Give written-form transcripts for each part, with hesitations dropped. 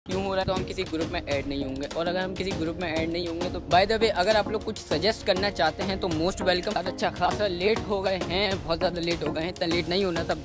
क्यों हो रहा है, तो हम किसी ग्रुप में ऐड नहीं होंगे। और अगर हम किसी ग्रुप में ऐड नहीं होंगे तो बाय द वे अगर आप लोग कुछ सजेस्ट करना चाहते हैं तो मोस्ट वेलकम। अच्छा खासा लेट हो गए हैं, बहुत ज़्यादा लेट हो गए हैं, इतना लेट नहीं होना था।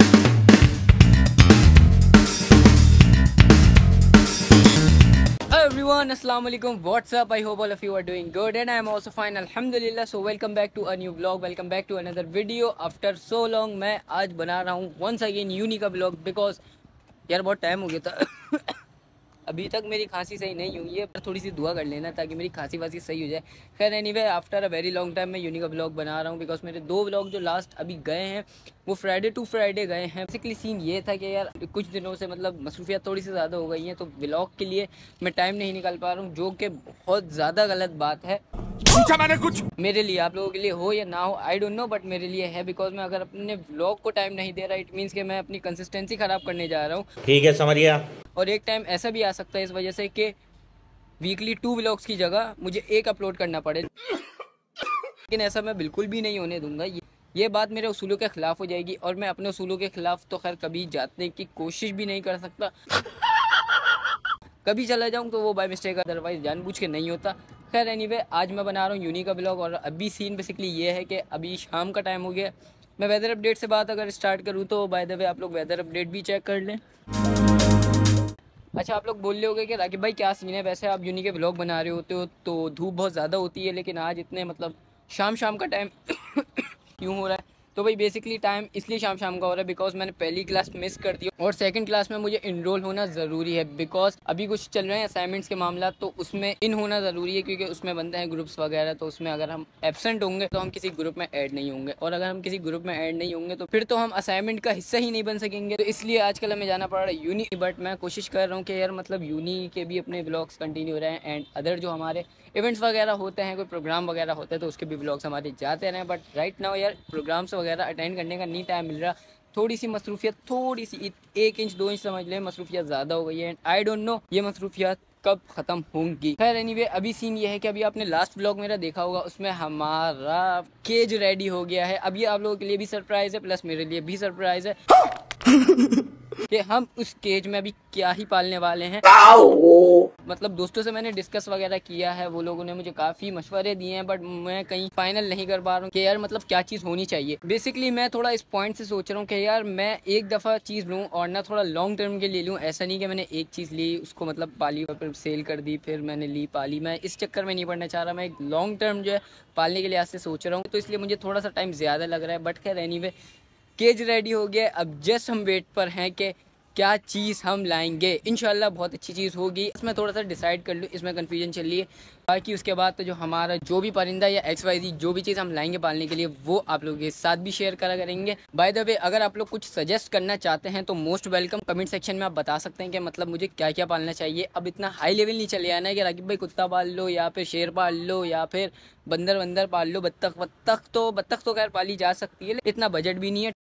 Everyone, Assalamu alaikum. What's up? I hope all of you are doing good and I am also fine. Alhamdulillah. So welcome back to a new vlog. Welcome back to another video. After so long, मैं आज बना रहा हूँ once again uni का vlog because यार बहुत time हो गया था। अभी तक मेरी खांसी सही नहीं हुई है, पर थोड़ी सी दुआ कर लेना ताकि मेरी खांसी वासी सही हो जाए। खैर anyway, after a very long time मैं यूनी का ब्लॉग बना रहा हूँ बिकॉज मेरे दो ब्लॉग जो लास्ट अभी गए हैं वो फ्राइडे टू फ्राइडे गए हैं। बेसिकली सीन ये था कि यार कुछ दिनों से मतलब मसरूफियात थोड़ी सी ज़्यादा हो गई हैं, तो ब्लॉग के लिए मैं टाइम नहीं निकाल पा रहा हूँ, जो कि बहुत ज़्यादा गलत बात है। पूछा मैंने कुछ मेरे लिए, आप लोगों के लिए हो या ना हो आई डोंट नो, बट मेरे लिए है बिकॉज मैं अगर अपने व्लॉग को टाइम नहीं दे रहा इट मीन्स कि मैं अपनी कंसिस्टेंसी ख़राब करने जा रहा हूँ। ठीक है, समझ गया। और एक टाइम ऐसा भी आ सकता है इस वजह से कि वीकली 2 व्लॉग्स की जगह मुझे एक अपलोड करना पड़े, लेकिन ऐसा मैं बिल्कुल भी नहीं होने दूंगा। ये बात मेरे उसूलों के ख़िलाफ़ हो जाएगी और मैं अपने उसूलों के ख़िलाफ़ तो खैर कभी जाने की कोशिश भी नहीं कर सकता। कभी चला जाऊँ तो वो बाय मिस्टेक, अदरवाइज जानबूझ के नहीं होता। खैर एनीवे, आज मैं बना रहा हूँ यूनी का ब्लॉग और अभी सीन बेसिकली ये है कि अभी शाम का टाइम हो गया। मैं वेदर अपडेट से बात अगर स्टार्ट करूँ तो बाय द वे आप लोग वेदर अपडेट भी चेक कर लें। अच्छा, आप लोग बोल रहे होगे कि राकिब भाई क्या सीन है, वैसे आप यूनी के व्लॉग बना रहे होते हो तो धूप बहुत ज़्यादा होती है, लेकिन आज इतने मतलब शाम का टाइम क्यों हो रहा है। तो भाई बेसिकली टाइम इसलिए शाम का हो रहा है बिकॉज मैंने पहली क्लास मिस कर दी और सेकंड क्लास में मुझे इनरोल होना ज़रूरी है बिकॉज अभी कुछ चल रहे हैं असाइनमेंट्स के मामला, तो उसमें इन होना ज़रूरी है क्योंकि उसमें बनते हैं ग्रुप्स वगैरह। तो उसमें अगर हम एब्सेंट होंगे तो हम किसी ग्रुप में ऐड नहीं होंगे, और अगर हम किसी ग्रुप में ऐड नहीं होंगे तो फिर तो हम असाइनमेंट का हिस्सा ही नहीं बन सकेंगे। तो इसलिए आजकल हमें जाना पड़ रहा है यूनी, बट मैं कोशिश कर रहा हूँ कि यार मतलब यूनी के भी अपने ब्लॉग्स कंटिन्यू हो रहे हैं एंड अदर जो हमारे इवेंट्स वगैरह होते हैं, कोई प्रोग्राम वगैरह होते हैं तो उसके भी ब्लॉग्स हमारे जाते रहे। बट राइट नाउ यार प्रोग्राम्स वगैरह अटेंड करने का नहीं टाइम मिल रहा, थोड़ी सी मसरूफियत, थोड़ी सी 1 इंच 2 इंच समझ लें मसरूफियत ज़्यादा हो गई है एंड आई डोंट नो ये मसरूफियत कब ख़त्म होंगी। खैर एनीवे, अभी सीन ये है कि अभी आपने लास्ट व्लॉग मेरा देखा होगा, उसमें हमारा केज रेडी हो गया है। अभी आप लोगों के लिए भी सरप्राइज़ है प्लस मेरे लिए भी सरप्राइज़ है कि हम उस केज में अभी क्या ही पालने वाले हैं। मतलब दोस्तों से मैंने डिस्कस वगैरह किया है, वो लोगों ने मुझे काफ़ी मशवरे दिए हैं, बट मैं कहीं फाइनल नहीं कर पा रहा हूँ कि यार मतलब क्या चीज़ होनी चाहिए। बेसिकली मैं थोड़ा इस पॉइंट से सोच रहा हूँ कि यार मैं एक दफ़ा चीज़ लूँ और ना थोड़ा लॉन्ग टर्म के लिए लूँ। ऐसा नहीं कि मैंने एक चीज़ ली उसको मतलब पाली और फिर सेल कर दी, फिर मैंने ली पाली। मैं इस चक्कर में नहीं पड़ना चाह रहा, मैं एक लॉन्ग टर्म जो है पालने के लिए आज से सोच रहा हूँ, तो इसलिए मुझे थोड़ा सा टाइम ज़्यादा लग रहा है। बट खैर एनीवे, केज रेडी हो गया, अब जस्ट हम वेट पर हैं कि क्या चीज़ हम लाएंगे। इंशाल्लाह बहुत अच्छी चीज़ होगी। इसमें थोड़ा सा डिसाइड कर लूँ, इसमें कन्फ्यूजन चल रही है। बाकी उसके बाद तो जो हमारा जो भी परिंदा या XYZ जो भी चीज़ हम लाएंगे पालने के लिए वो आप लोगों के साथ भी शेयर करा करेंगे। बाय द वे अगर आप लोग कुछ सजेस्ट करना चाहते हैं तो मोस्ट वेलकम। कमेंट सेक्शन में आप बता सकते हैं कि मतलब मुझे क्या क्या पालना चाहिए। अब इतना हाई लेवल नहीं चले आना है कि राकिब भाई कुत्ता पाल लो या फिर शेर पाल लो या फिर बंदर पाल लो, बत्तख तो खैर पाली जा सकती है, इतना बजट भी नहीं है।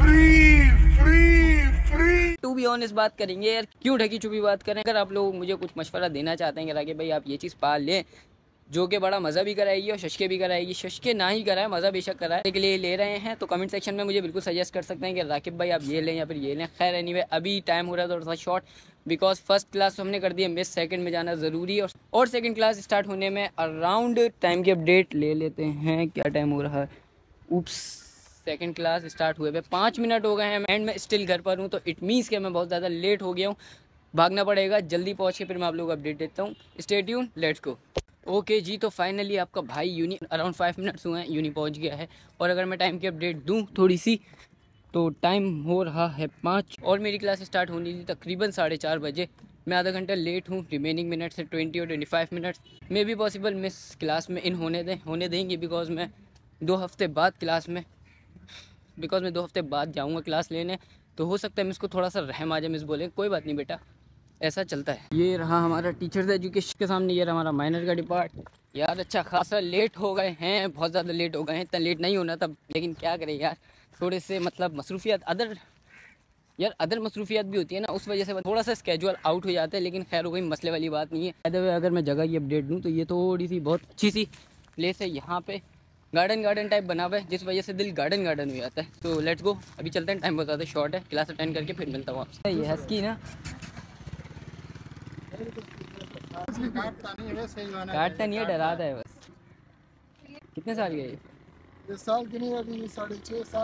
टू बी ऑनेस्ट बात करेंगे यार, क्यों ढकी छुपी बात करें। अगर आप लोग मुझे कुछ मशवरा देना चाहते हैं कि राकिब भाई आप ये चीज़ पाल लें जो कि बड़ा मज़ा भी कराएगी और शशके भी कराएगी, शशके ना ही कराए मज़ा बेशक कराए के लिए ले रहे हैं, तो कमेंट सेक्शन में मुझे बिल्कुल सजेस्ट कर सकते हैं कि राकिब भाई आप ये लें या फिर ये लें। खैर एनीवे, अभी टाइम हो रहा है थोड़ा सा शॉर्ट बिकॉज फर्स्ट क्लास तो हमने कर दी है मिस, सेकंड में जाना ज़रूरी है और सेकंड क्लास स्टार्ट होने में अराउंड टाइम की अपडेट ले लेते हैं। क्या टाइम हो रहा है, उप्स, सेकंड क्लास स्टार्ट हुए पे 5 मिनट हो गए हैं एंड मैं स्टिल घर पर हूँ, तो इट मीन्स कि मैं बहुत ज़्यादा लेट हो गया हूँ। भागना पड़ेगा, जल्दी पहुँच के फिर मैं आप लोगों को अपडेट देता हूँ। Stay tune, let's go. Okay जी, तो फाइनली आपका भाई यूनी अराउंड 5 मिनट्स हुए हैं यूनी पहुँच गया है। और अगर मैं टाइम की अपडेट दूँ थोड़ी सी तो टाइम हो रहा है 5 और मेरी क्लास स्टार्ट होनी थी तकरीबन 4:30 बजे। मैं आधा घंटा लेट हूँ, रिमेनिंग मिनट्स है 20 और 25 मिनट्स। मे भी पॉसिबल मिस क्लास में इन होने देंगे बिकॉज मैं 2 हफ्ते बाद मैं 2 हफ्ते बाद जाऊंगा क्लास लेने, तो हो सकता है मिस को थोड़ा सा रहम आ जाए, मिस बोले कोई बात नहीं बेटा, ऐसा चलता है। ये रहा हमारा टीचर्स एजुकेशन के सामने, ये रहा हमारा माइनर का डिपार्ट। यार अच्छा खासा लेट हो गए हैं, बहुत ज़्यादा लेट हो गए हैं, इतना लेट नहीं होना था, लेकिन क्या करें यार थोड़े से मतलब मसरूफियात अदर मसरूफियात भी होती है ना, उस वजह से थोड़ा सा स्केजुअल आउट हो जाता है, लेकिन खैर कोई मसले वाली बात नहीं है। अगर मैं जगह की अपडेट दूँ तो ये थोड़ी सी बहुत अच्छी सी प्लेस है, यहाँ पे गार्डन टाइप बना हुआ है जिस वजह से दिल गार्डन हो जाता है। तो लेट्स गो, अभी चलते हैं, टाइम बहुत ज़्यादा शॉर्ट है, क्लास अटेंड करके फिर मिलता हूँ आपसे। ये हस्की ना काटता नहीं है, डराता है बस। कितने साल के? ये साल की नहीं, अभी 6.5 7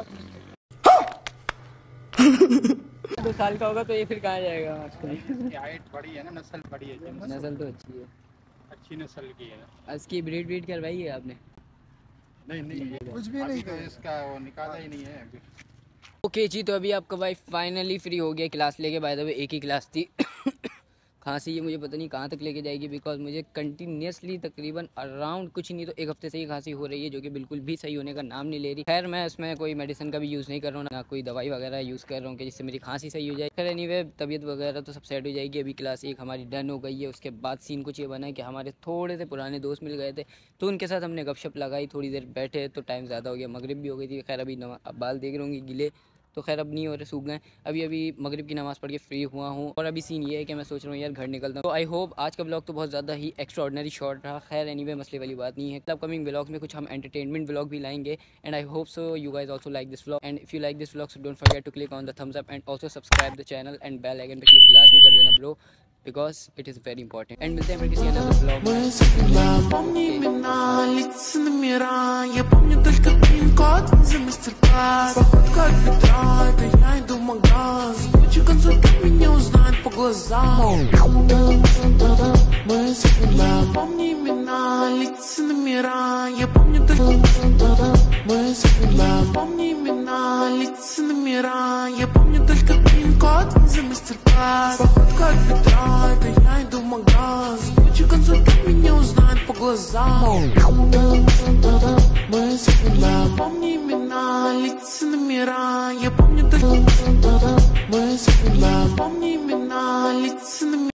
2 साल का होगा तो ये फिर कहाँ जाएगा? हाइट बड़ी है ना, नस्ल बड़ी है, नस्ल तो अच्छी है, अच्छी नस्ल की है। इसकी ब्रीड करवाई है आपने? नहीं कुछ भी नहीं, तो इसका वो निकाला ही नहीं है अभी। ओके जी, तो अभी आपका भाई फाइनली फ्री हो गया क्लास लेके। बाय द वे एक ही क्लास थी। खांसी ये मुझे पता नहीं कहाँ तक लेके जाएगी, बिकॉज मुझे कंटिन्यूसली तकरीबन अराउंड कुछ नहीं तो 1 हफ्ते से ही खांसी हो रही है, जो कि बिल्कुल भी सही होने का नाम नहीं ले रही। खैर मैं इसमें कोई मेडिसिन का भी यूज़ नहीं कर रहा हूँ, ना कोई दवाई वगैरह यूज़ कर रहा हूँ कि जिससे मेरी खांसी सही हो जाए। खैर एनीवे तबीयत वगैरह तो सब सेट हो जाएगी। अभी क्लास 1 हमारी डन हो गई है। उसके बाद सीन कुछ ये बना है कि हमारे थोड़े से पुराने दोस्त मिल गए थे, तो उनके साथ हमने गपशप लगाई, थोड़ी देर बैठे तो टाइम ज़्यादा हो गया, मगरिब भी हो गई थी। खैर अभी बाल देख रहे होंगे गिले, तो खैर अब नहीं हो रहे, सूख गए। अभी मगरिब की नमाज़ पढ़ के फ्री हुआ हूँ, और अभी सीन ये है कि मैं सोच रहा हूँ यार घर निकलता हूँ। तो आई होप आज का ब्लॉग तो बहुत ज़्यादा ही एक्स्ट्रा ऑर्डिनरी शॉर्ट रहा। खैर एनीवे मसले वाली बात नहीं है। अपकमिंग ब्लॉग्स में कुछ हम एंटरटेनमेंट ब्लॉग भी लाएंगे, and I hope so you guys also like this blog. And if you like this blog so don't forget to click on the thumbs up and also subscribe the channel and bell icon पे click लाजमी कर देना bro, because it is very important. And मिलते हैं फिर किसी another vlog में। Помни имена, лица, номера. Я помню только пин-код за мастер-класс. Походка от бедра, это я иду в магаз. Куча консультант меня узнает по глазам. Мы всегда помни имена, лица, номера. Я помню только мы всегда помни имена, лица, номера. Я помню только пин-код за мастер-класс. Походка от бедра, это я иду в магаз. Куча консультант меня узнает по глазам. Мы всегда помни имена, лица, номера. Я помню только мы всегда помни имена, лица, номера.